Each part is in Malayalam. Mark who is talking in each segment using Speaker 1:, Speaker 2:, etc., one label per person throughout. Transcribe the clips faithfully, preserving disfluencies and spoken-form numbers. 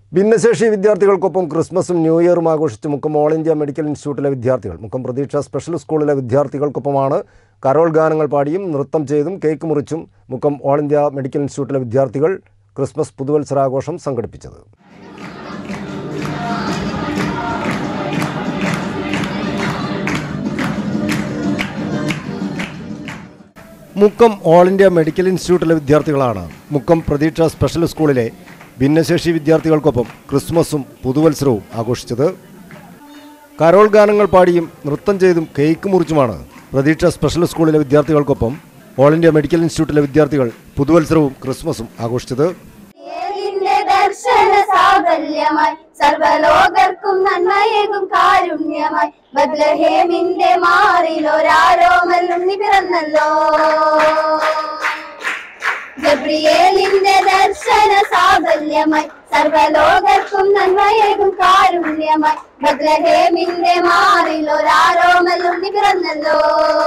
Speaker 1: ഭിന്നശേഷി വിദ്യാർത്ഥികൾക്കൊപ്പം ക്രിസ്മസും ന്യൂ ഇയറും ആഘോഷിച്ച് മുക്കം ഓൾ ഇന്ത്യ മെഡിക്കൽ ഇൻസ്റ്റിറ്റ്യൂട്ടിലെ വിദ്യാർത്ഥികൾ മുക്കം പ്രതീക്ഷ സ്പെഷ്യൽ സ്കൂളിലെ വിദ്യാർത്ഥികൾക്കൊപ്പമാണ് കരോൾ ഗാനങ്ങൾ പാടിയും നൃത്തം ചെയ്തും കേക്ക് മുറിച്ചും മുക്കം ഓൾ ഇന്ത്യ മെഡിക്കൽ ഇൻസ്റ്റിറ്റ്യൂട്ടിലെ വിദ്യാർത്ഥികൾ ക്രിസ്മസ് പുതുവത്സരാഘോഷം സംഘടിപ്പിച്ചത്. മുക്കം ഓൾ ഇന്ത്യ മെഡിക്കൽ ഇൻസ്റ്റിറ്റ്യൂട്ടിലെ വിദ്യാർത്ഥികളാണ് മുക്കം പ്രതീക്ഷ സ്പെഷ്യൽ സ്കൂളിലെ ഭിന്നശേഷി വിദ്യാർത്ഥികൾക്കൊപ്പം ക്രിസ്മസും പുതുവത്സരവും ആഘോഷിച്ചത്. കരോൾ ഗാനങ്ങൾ പാടിയും നൃത്തം ചെയ്തും കേക്ക് മുറിച്ചുമാണ് പ്രതീക്ഷ സ്പെഷ്യൽ സ്കൂളിലെ വിദ്യാർത്ഥികൾക്കൊപ്പം ഓൾ ഇന്ത്യ മെഡിക്കൽ ഇൻസ്റ്റിറ്റ്യൂട്ടിലെ വിദ്യാർത്ഥികൾ പുതുവത്സരവും ക്രിസ്മസും ആഘോഷിച്ചത്.
Speaker 2: സർവലോകർക്കും നന്മയേകും കാരുണ്യമായി ബത്ലഹേമിന്റെ മാറിലൊരാരോമലും പിറന്നല്ലോ. ഗബ്രിയേലിന്റെ ദർശന സാഫല്യമായി സർവലോകർക്കും നന്മയേകും കാരുണ്യമായി ബത്ലഹേമിന്റെ മാറിലൊരാരോമലും പിറന്നല്ലോ.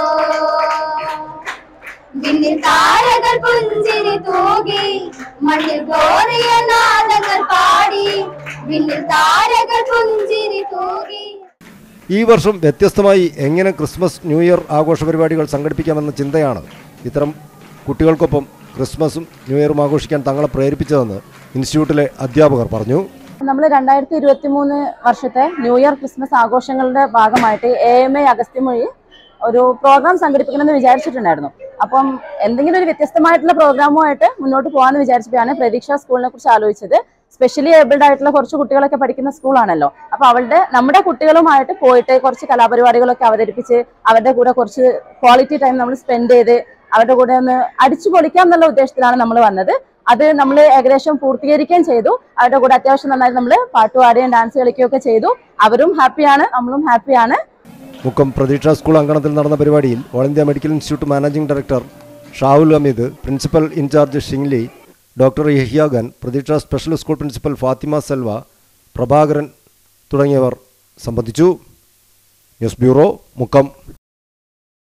Speaker 2: വിണ്ണിൽ താരകൾ പുഞ്ചിരി തൂകി മണ്ണിൽ ഗോറിയ നാദങ്ങൾ പാടി വിണ്ണിൽ താരകൾ പുഞ്ചിരി തൂകി.
Speaker 1: ഈ വർഷം വ്യത്യസ്തമായി എങ്ങനെ ക്രിസ്മസ് ന്യൂ ഇയർ ആഘോഷ പരിപാടികൾ സംഘടിപ്പിക്കാമെന്ന ചിന്തയാണ് ഇത്തരം കുട്ടികൾക്കൊപ്പം ക്രിസ്മസും ന്യൂ ഇയറും ആഘോഷിക്കാൻ തങ്ങളെ പ്രേരിപ്പിച്ചതെന്ന് ഇൻസ്റ്റിറ്റ്യൂട്ടിലെ അധ്യാപകർ പറഞ്ഞു.
Speaker 3: നമ്മൾ രണ്ടായിരത്തി ഇരുപത്തി മൂന്ന് വർഷത്തെ ന്യൂ ഇയർ ക്രിസ്മസ് ആഘോഷങ്ങളുടെ ഭാഗമായിട്ട് എ എം എ അഗസ്ത്യമൊഴി ഒരു പ്രോഗ്രാം സംഘടിപ്പിക്കണമെന്ന് വിചാരിച്ചിട്ടുണ്ടായിരുന്നു. അപ്പം എന്തെങ്കിലും ഒരു വ്യത്യസ്തമായിട്ടുള്ള പ്രോഗ്രാമുമായിട്ട് മുന്നോട്ട് പോകാമെന്ന് വിചാരിച്ചപ്പോഴാണ് പ്രതീക്ഷ സ്കൂളിനെ കുറിച്ച് ആലോചിച്ചത്. സ്പെഷ്യലി ഏബിൾഡ് ആയിട്ടുള്ള കുറച്ച് കുട്ടികളൊക്കെ പഠിക്കുന്ന സ്കൂളാണല്ലോ. അപ്പോൾ അവളുടെ നമ്മുടെ കുട്ടികളുമായിട്ട് പോയിട്ട് കുറച്ച് കലാപരിപാടികളൊക്കെ അവതരിപ്പിച്ച് അവരുടെ കൂടെ കുറച്ച് ക്വാളിറ്റി ടൈം നമ്മൾ സ്പെൻഡ് ചെയ്ത് അവരുടെ കൂടെ ഒന്ന് അടിച്ചു പൊളിക്കാം എന്നുള്ള ഉദ്ദേശത്തിലാണ് നമ്മൾ വന്നത്. അത് നമ്മൾ ഏകദേശം പൂർത്തീകരിക്കുകയും ചെയ്തു. അവരുടെ കൂടെ അത്യാവശ്യം നന്നായി നമ്മൾ പാട്ടുപാടുകയും ഡാൻസ് കളിക്കുകയൊക്കെ ചെയ്തു. അവരും ഹാപ്പിയാണ്, നമ്മളും ഹാപ്പിയാണ്.
Speaker 1: മുക്കം പ്രതീക്ഷ സ്കൂൾ അങ്കണത്തിൽ നടന്ന പരിപാടിയിൽ all India medical institute managing director Shaul Hameed, principal incharge Shingli, doctor Yahya Khan, Prateeksha special school principal Fathima Selva, Prabhakaran തുടങ്ങിയവർ സംബന്ധിച്ചു. News bureau, Mukkam.